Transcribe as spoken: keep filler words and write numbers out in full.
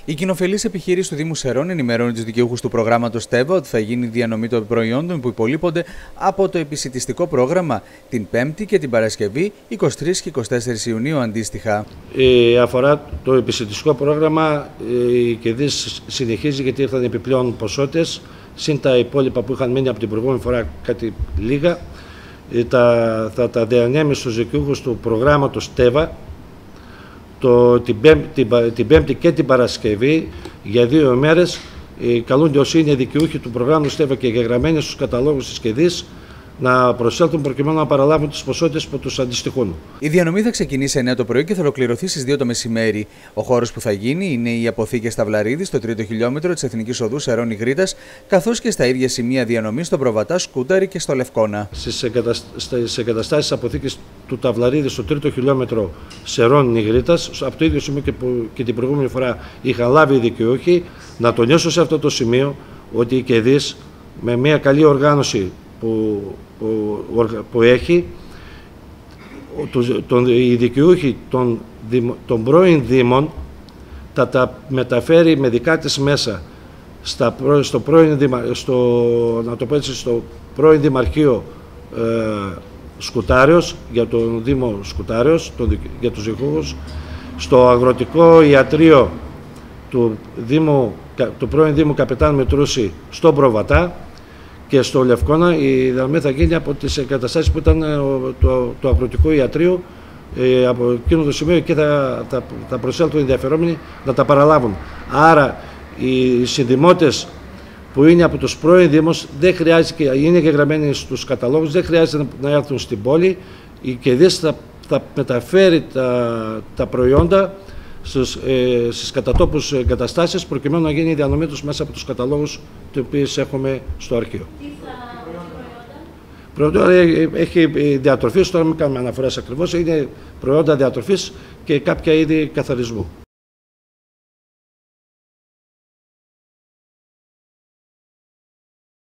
Η κοινοφελής επιχείρηση του Δήμου Σερών ενημερώνει τους δικαιούχους του προγράμματος ΤΕΒΑ ότι θα γίνει διανομή των προϊόντων που υπολείπονται από το επισιτιστικό πρόγραμμα την Πέμπτη και την Παρασκευή εικοστή τρίτη και εικοστή τέταρτη Ιουνίου αντίστοιχα. Ε, αφορά το επισιτιστικό πρόγραμμα, ε, η ΚΕΔΙΣ συνεχίζει γιατί ήρθαν επιπλέον ποσότητες, συν τα υπόλοιπα που είχαν μείνει από την προηγούμενη φορά κάτι λίγα. Ε, τα, θα τα διανέμει στους δικαιούχους του προγράμματος ΤΕΒΑ το, την, πέμπτη, την, την Πέμπτη και την Παρασκευή για δύο μέρες. Ε, καλούνται όσοι είναι δικαιούχοι του προγράμματος ΤΕΒΑ και εγγεγραμμένοι στους καταλόγους της ΚΕΔΙΣ να προσέλθουν προκειμένου να παραλάβουν τις ποσότητες που τους αντιστοιχούν. Η διανομή θα ξεκινήσει εννιά το πρωί και θα ολοκληρωθεί στις δύο το μεσημέρι. Ο χώρος που θα γίνει είναι οι αποθήκες Σταυλαρίδη στο τρίτο χιλιόμετρο της Εθνικής Οδού Σερών Ιγρήτας, καθώς και στα ίδια σημεία διανομής στον Προβατά, Σκούταρη και στο Λευκώνα. Στις εγκαταστάσεις αποθήκης του Ταυλαρίδη στο τρίτο χιλιόμετρο Σερών Ιγρήτας, από το ίδιο σημείο και, που, και την προηγούμενη φορά είχαν λάβει οι δικαιούχοι, να τονίσω σε αυτό το σημείο ότι η ΚΕΔΙΣ με μια καλή οργάνωση Που, που, που έχει, τον, οι δικαιούχοι των, των πρώην Δήμων θα τα μεταφέρει με δικά της μέσα στα, στο, πρώην, στο, να το πω έτσι, στο πρώην Δημαρχείο ε, Σκουτάριος, για τον Δήμο Σκουτάριος, τον, για τους δικαιούχους, στο Αγροτικό Ιατρείο του, Δήμου, του πρώην Δήμου Καπετάν Μητρούση στον Προβατά, και στο Λευκώνα η διανομή θα γίνει από τις εγκαταστάσεις που ήταν το, το αγροτικό ιατρείο, ε, από εκείνο το σημείο και θα, θα, θα προσέλθουν οι ενδιαφερόμενοι να τα παραλάβουν. Άρα οι συνδημότες που είναι από τους πρώην Δήμους δεν χρειάζεται, και είναι εγγεγραμμένοι στους καταλόγους, δεν χρειάζεται να έρθουν στην πόλη. Η ΚΕΔΙΣ θα, θα μεταφέρει τα, τα προϊόντα Στις, ε, στις κατατόπους εγκαταστάσεις προκειμένου να γίνει η διανομή τους μέσα από τους καταλόγους τους οποίους έχουμε στο αρχείο. Τι θα προϊόντα? Έχει διατροφής, τώρα μην κάνουμε αναφορές ακριβώς, είναι προϊόντα διατροφής και κάποια είδη καθαρισμού.